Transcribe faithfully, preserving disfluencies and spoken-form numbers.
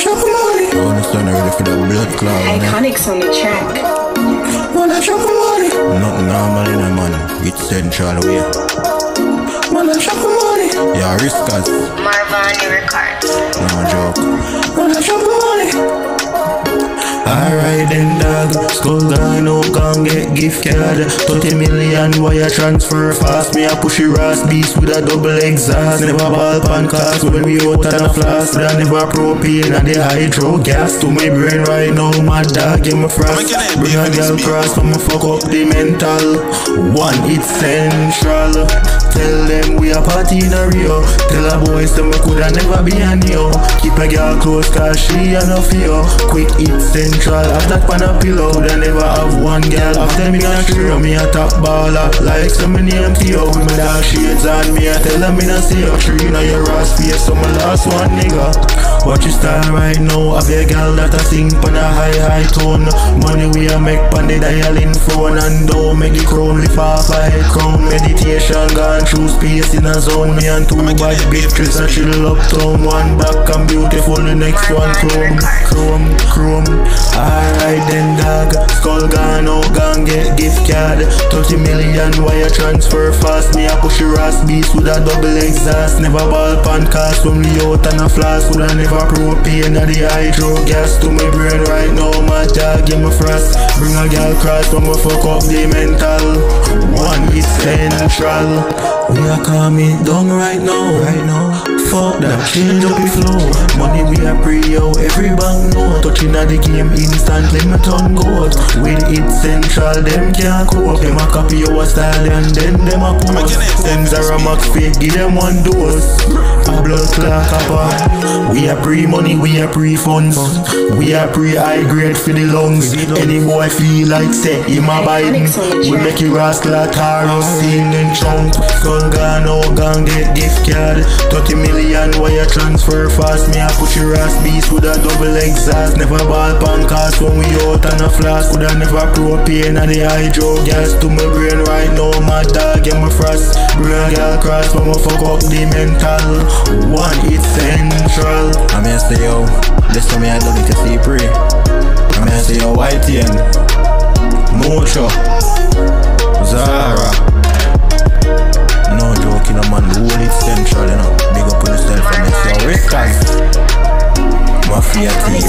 chop money. I understand ready for the blood clot. Iconics on the track. Wanna chop money. Nothing normal in a man. It's central way. Wanna chop money. Yeah, Ristic. Marvani Records. No joke. Wanna chop money. Alright then dog, skull gone, no gon' get gift card. thirty million wire transfer fast. Me a push it ras beast with a double exhaust. Never ball pan cast when we out on a flask. But I never propane and the hydro gas. To my brain right now, my dog give me frost. Bring a girl cross, I'ma fuck up the mental. one hit central. Tell them we a party in a Rio. Tell a boys them we coulda never be a Neo. Keep a girl close cause she a no fear. Quick hit central, have that pan a pillow. Coulda never have one girl. After me a trio, me a top baller. Like some me name Theo. With my dark shades on me, I tell them me not see you. Tree now your ass face, so my last one nigga. Watch you style right now. Have a girl that a sing pan a high high tone. Money we a make pan the dialing phone. And don't make the crown lift off a head crown. Meditation gone through space in a zone. Me and two bad bitches a chill uptown. One back and beautiful, the next one chrome. Chrome, chrome. Alright then dog, skull gone out, gone get gift card. thirty million wire transfer fast. Me a push your ass beast with a double exhaust. Never ball pan cast when we out on a flask. Woulda never propane or the hydro gas. To my brain right now, my dog give me frost. Bring a girl cross when we fuck up the mental. one hit central. We are coming down right now, right now. Fuck that, change up the flow. Money we are pre yo, every bank know. Touching at the game instantly, my tongue goes. With it central, them can't cope. Them a copy our style and then them a post. Them Zara Max fake, give them one dose. A blood clot copper. We are pre-money, we are pre-funds. We are pre-high grade for the lungs. Any boy feel like say, him a Biden. We make you rascal at Taros, sing and chunk. Skull gone, no gon' get gift card. thirty million wire transfer fast. Me a push your ass beast with a double exhaust. Never ball pan cast when we out on a flask. Coulda never propane and the hydro gas. To my brain right now, my dog get my frost. Bring a girl cross when we fuck up the mental. one hit central. I'm here say yo, listen me I don't need to see pray. I'm here say yo, Y T N Mocho Zara. No joking, a man, one hit central, you know. Big up on yourself and it's your Ristic. Mafia team.